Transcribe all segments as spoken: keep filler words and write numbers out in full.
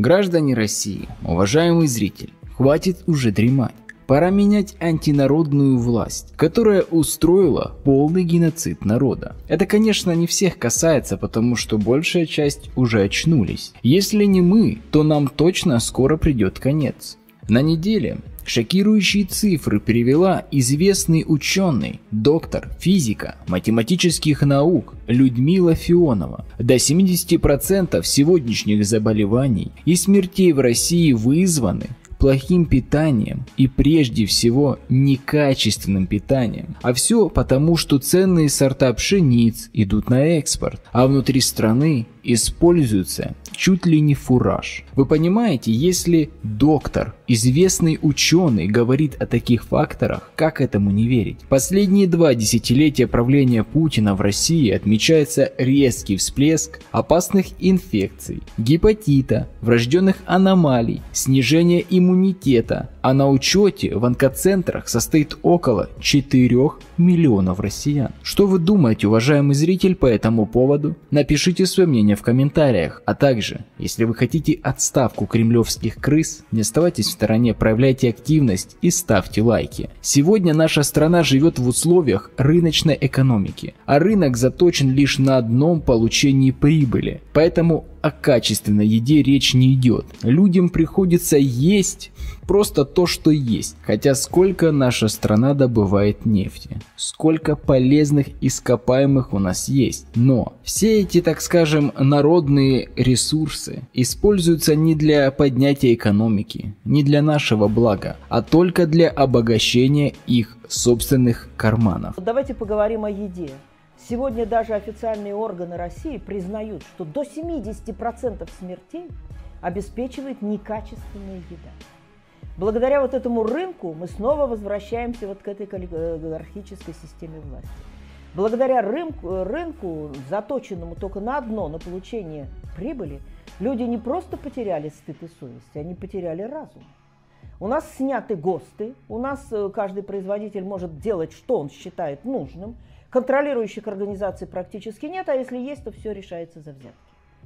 Граждане России, уважаемый зритель, хватит уже дремать. Пора менять антинародную власть, которая устроила полный геноцид народа. Это, конечно, не всех касается, потому что большая часть уже очнулись. Если не мы, то нам точно скоро придет конец. На неделе шокирующие цифры привела известный ученый, доктор физика, математических наук Людмила Фионова. До семидесяти процентов сегодняшних заболеваний и смертей в России вызваны плохим питанием и прежде всего некачественным питанием. А все потому, что ценные сорта пшениц идут на экспорт, а внутри страны используется чуть ли не фураж. Вы понимаете, если доктор, известный ученый говорит о таких факторах, как этому не верить? Последние два десятилетия правления Путина в России отмечается резкий всплеск опасных инфекций, гепатита, врожденных аномалий, снижение иммунитета, а на учете в онкоцентрах состоит около четырёх миллионов россиян. Что вы думаете, уважаемый зритель, по этому поводу? Напишите свое мнение в комментариях, а также, если вы хотите отставку кремлевских крыс, не оставайтесь в стороне, проявляйте активность и ставьте лайки. Сегодня наша страна живет в условиях рыночной экономики, а рынок заточен лишь на одном получении прибыли, поэтому о качественной еде речь не идет. Людям приходится есть просто то, что есть. Хотя сколько наша страна добывает нефти, сколько полезных ископаемых у нас есть. Но все эти, так скажем, народные ресурсы используются не для поднятия экономики, не для нашего блага, а только для обогащения их собственных карманов. Давайте поговорим о еде. Сегодня даже официальные органы России признают, что до семидесяти процентов смертей обеспечивает некачественная еда. Благодаря вот этому рынку мы снова возвращаемся вот к этой олигархической системе власти. Благодаря рынку, рынку, заточенному только на одно, на получение прибыли, люди не просто потеряли стыд и совесть, они потеряли разум. У нас сняты ГОСТы, у нас каждый производитель может делать, что он считает нужным. Контролирующих организаций практически нет, а если есть, то все решается за взятки.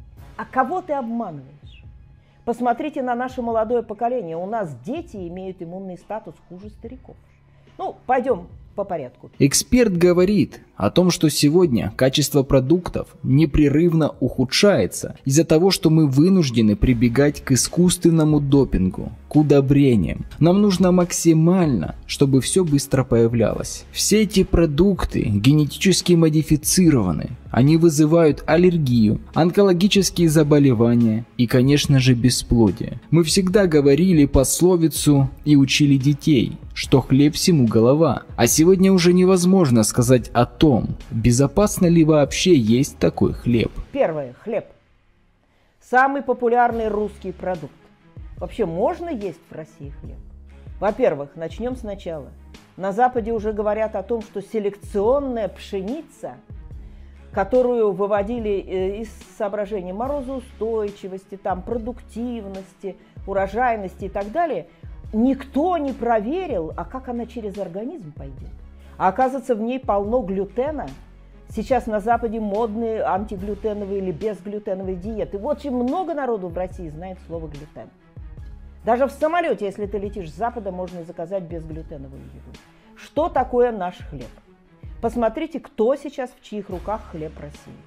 А кого ты обманываешь? Посмотрите на наше молодое поколение. У нас дети имеют иммунный статус хуже стариков. Ну, пойдем по порядку. Эксперт говорит о том, что сегодня качество продуктов непрерывно ухудшается из-за того, что мы вынуждены прибегать к искусственному допингу, к удобрениям. Нам нужно максимально, чтобы все быстро появлялось. Все эти продукты генетически модифицированы. Они вызывают аллергию, онкологические заболевания и, конечно же, бесплодие. Мы всегда говорили пословицу и учили детей, что хлеб всему голова. А сегодня уже невозможно сказать о том, безопасно ли вообще есть такой хлеб. Первое. Хлеб. Самый популярный русский продукт. Вообще можно есть в России хлеб? Во-первых, начнем сначала. На Западе уже говорят о том, что селекционная пшеница, которую выводили из соображений морозоустойчивости, там, продуктивности, урожайности и так далее, никто не проверил, а как она через организм пойдет. А оказывается, в ней полно глютена. Сейчас на Западе модные антиглютеновые или безглютеновые диеты. Очень много народу в России знает слово глютен. Даже в самолете, если ты летишь с Запада, можно заказать безглютеновую еду. Что такое наш хлеб? Посмотрите, кто сейчас в чьих руках хлеб России.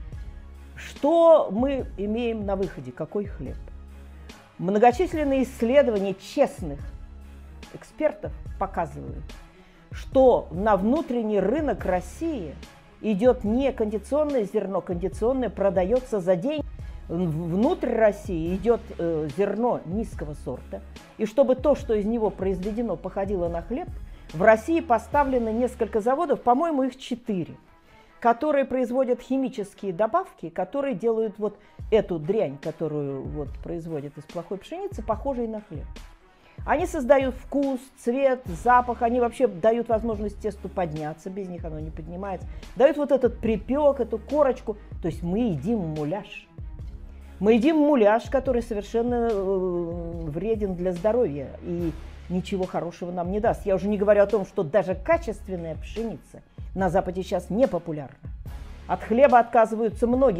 Что мы имеем на выходе? Какой хлеб? Многочисленные исследования честных экспертов показывают, что на внутренний рынок России идет не кондиционное зерно, кондиционное продается за деньги. Внутрь России идет э, зерно низкого сорта. И чтобы то, что из него произведено, походило на хлеб, в России поставлено несколько заводов, по-моему, их четыре, которые производят химические добавки, которые делают вот эту дрянь, которую вот производят из плохой пшеницы, похожей на хлеб. Они создают вкус, цвет, запах, они вообще дают возможность тесту подняться, без них оно не поднимается. Дают вот этот припек, эту корочку, то есть мы едим муляж. Мы едим муляж, который совершенно э, вреден для здоровья и ничего хорошего нам не даст. Я уже не говорю о том, что даже качественная пшеница на Западе сейчас не популярна. От хлеба отказываются многие.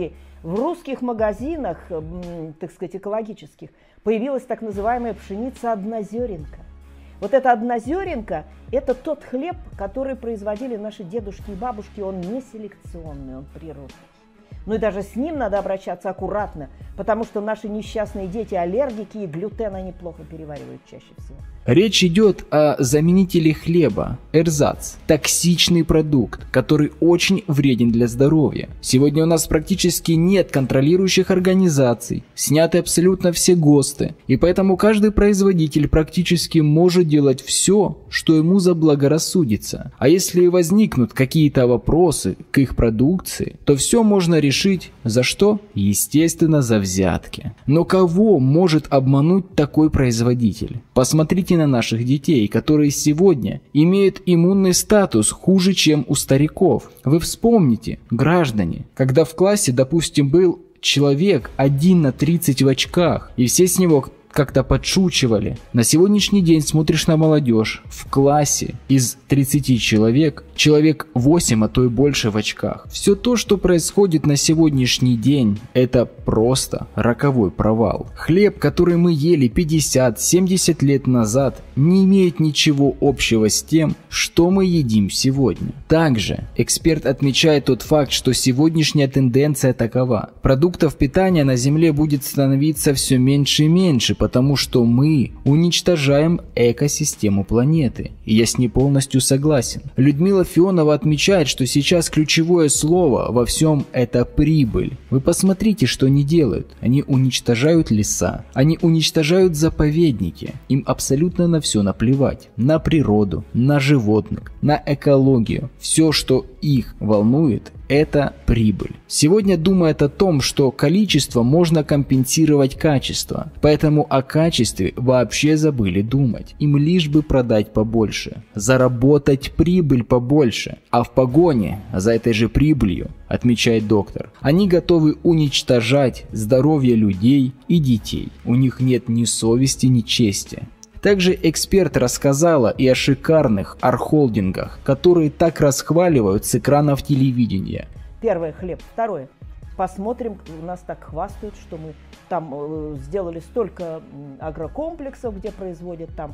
В русских магазинах, так сказать, экологических, появилась так называемая пшеница однозеренка. Вот эта однозеренка – это тот хлеб, который производили наши дедушки и бабушки, он не селекционный, он природный. Ну и даже с ним надо обращаться аккуратно, потому что наши несчастные дети аллергики и глютен они плохо переваривают чаще всего. Речь идет о заменителе хлеба, эрзац, токсичный продукт, который очень вреден для здоровья. Сегодня у нас практически нет контролирующих организаций, сняты абсолютно все ГОСТы, и поэтому каждый производитель практически может делать все, что ему заблагорассудится. А если и возникнут какие-то вопросы к их продукции, то все можно решить за что? Естественно, за взятки. Но кого может обмануть такой производитель? Посмотрите на наших детей, которые сегодня имеют иммунный статус хуже, чем у стариков. Вы вспомните, граждане, когда в классе, допустим, был человек один на тридцать в очках, и все с него как-то подшучивали. На сегодняшний день смотришь на молодежь, в классе из тридцати человек, человек восемь, а то и больше в очках. Все то, что происходит на сегодняшний день, это просто роковой провал. Хлеб, который мы ели пятьдесят-семьдесят лет назад, не имеет ничего общего с тем, что мы едим сегодня. Также эксперт отмечает тот факт, что сегодняшняя тенденция такова. Продуктов питания на Земле будет становиться все меньше и меньше, потому что мы уничтожаем экосистему планеты. И я с ней полностью согласен. Людмила Фионова отмечает, что сейчас ключевое слово во всем это прибыль. Вы посмотрите, что они делают. Они уничтожают леса, они уничтожают заповедники. Им абсолютно на все наплевать. На природу, на животных, на экологию. Все, что их волнует, это прибыль. Сегодня думают о том, что количество можно компенсировать качество, поэтому о качестве вообще забыли думать. Им лишь бы продать побольше, заработать прибыль побольше, а в погоне за этой же прибылью, отмечает доктор, они готовы уничтожать здоровье людей и детей. У них нет ни совести, ни чести. Также эксперт рассказала и о шикарных архолдингах, которые так расхваливают с экранов телевидения. Первое – хлеб. Второе – посмотрим, у нас так хвастают, что мы там э, сделали столько агрокомплексов, где производят там,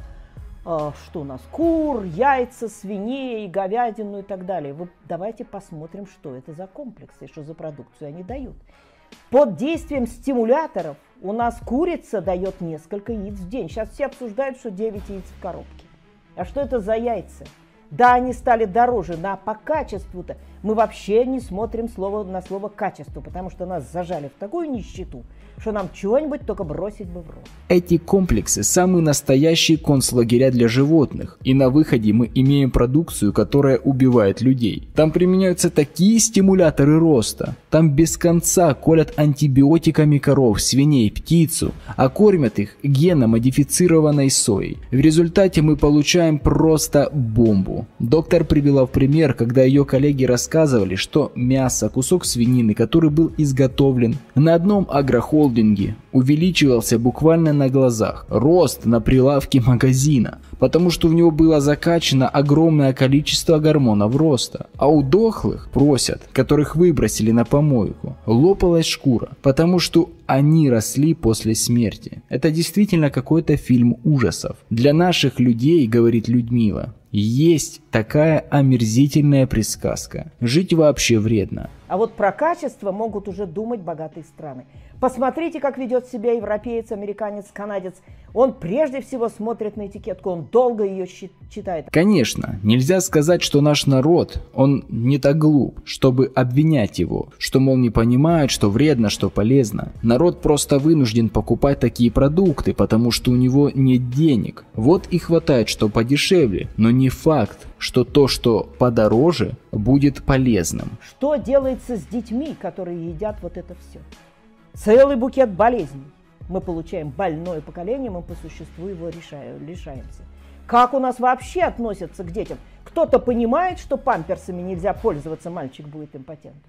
э, что у нас, кур, яйца, свиней, говядину и так далее. Вот давайте посмотрим, что это за комплексы, что за продукцию они дают. Под действием стимуляторов у нас курица дает несколько яиц в день. Сейчас все обсуждают, что девять яиц в коробке. А что это за яйца? Да, они стали дороже, но по качеству-то мы вообще не смотрим слово, на слово «качество», потому что нас зажали в такую нищету, что нам чего-нибудь только бросить бы в рот. Эти комплексы – самые настоящие концлагеря для животных, и на выходе мы имеем продукцию, которая убивает людей. Там применяются такие стимуляторы роста, там без конца колят антибиотиками коров, свиней, птицу, а кормят их генно-модифицированной соей. В результате мы получаем просто бомбу. Доктор привела в пример, когда ее коллеги рассказывали, что мясо, кусок свинины, который был изготовлен на одном агрохолдинге, увеличивался буквально на глазах. Рост на прилавке магазина, потому что в него было закачано огромное количество гормонов роста. А у дохлых, просят, которых выбросили на помойку, лопалась шкура, потому что они росли после смерти. Это действительно какой-то фильм ужасов. Для наших людей, говорит Людмила, есть такая омерзительная присказка. Жить вообще вредно. А вот про качество могут уже думать богатые страны. Посмотрите, как ведет себя европеец, американец, канадец. Он прежде всего смотрит на этикетку, он долго ее читает. Конечно, нельзя сказать, что наш народ, он не так глуп, чтобы обвинять его, что, мол, не понимает, что вредно, что полезно. Народ просто вынужден покупать такие продукты, потому что у него нет денег. Вот и хватает, что подешевле, но не факт, что то, что подороже, будет полезным. Что делается с детьми, которые едят вот это все? Целый букет болезней. Мы получаем больное поколение, мы по существу его решаем, лишаемся. Как у нас вообще относятся к детям? Кто-то понимает, что памперсами нельзя пользоваться, мальчик будет импотентом?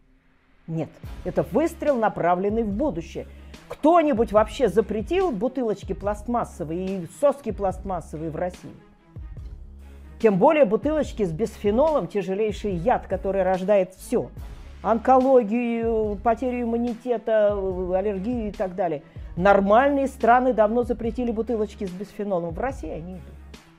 Нет, это выстрел, направленный в будущее. Кто-нибудь вообще запретил бутылочки пластмассовые и соски пластмассовые в России? Тем более бутылочки с бисфенолом, тяжелейший яд, который рождает все. онкологию, потерю иммунитета, аллергию и так далее. Нормальные страны давно запретили бутылочки с бисфенолом. В России они идут.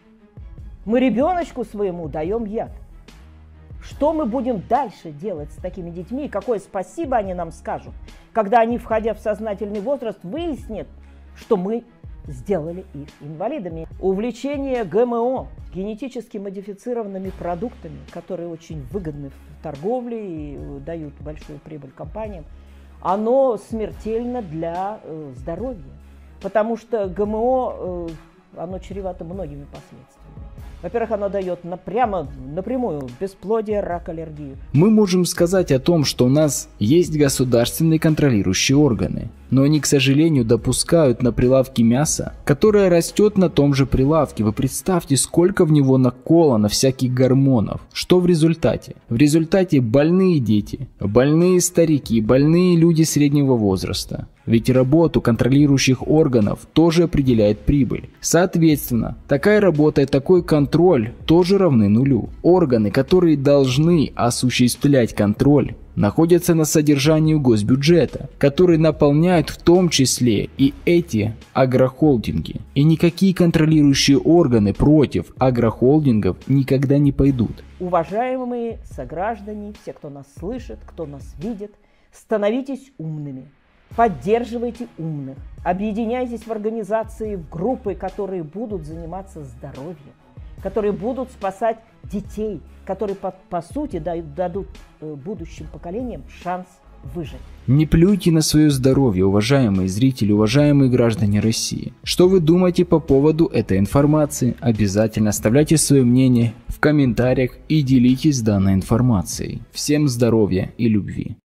Мы ребеночку своему даем яд. Что мы будем дальше делать с такими детьми? И какое спасибо они нам скажут, когда они, входя в сознательный возраст, выяснят, что мы сделали их инвалидами. Увлечение ГМО, генетически модифицированными продуктами, которые очень выгодны в торговле и дают большую прибыль компаниям, оно смертельно для э, здоровья, потому что ГМО, э, оно чревато многими последствиями. Во-первых, оно дает на, прямо, напрямую бесплодие, рак, аллергию. Мы можем сказать о том, что у нас есть государственные контролирующие органы, но они, к сожалению, допускают на прилавке мясо, которое растет на том же прилавке. Вы представьте, сколько в него наколано всяких гормонов. Что в результате? В результате больные дети, больные старики, больные люди среднего возраста. Ведь работу контролирующих органов тоже определяет прибыль. Соответственно, такая работа и такой контроль тоже равны нулю. Органы, которые должны осуществлять контроль, находятся на содержании госбюджета, который наполняют в том числе и эти агрохолдинги. И никакие контролирующие органы против агрохолдингов никогда не пойдут. Уважаемые сограждане, все, кто нас слышит, кто нас видит, становитесь умными. Поддерживайте умных, объединяйтесь в организации, в группы, которые будут заниматься здоровьем, которые будут спасать детей, которые по, по сути дают, дадут э, будущим поколениям шанс выжить. Не плюйте на свое здоровье, уважаемые зрители, уважаемые граждане России. Что вы думаете по поводу этой информации? Обязательно оставляйте свое мнение в комментариях и делитесь данной информацией. Всем здоровья и любви!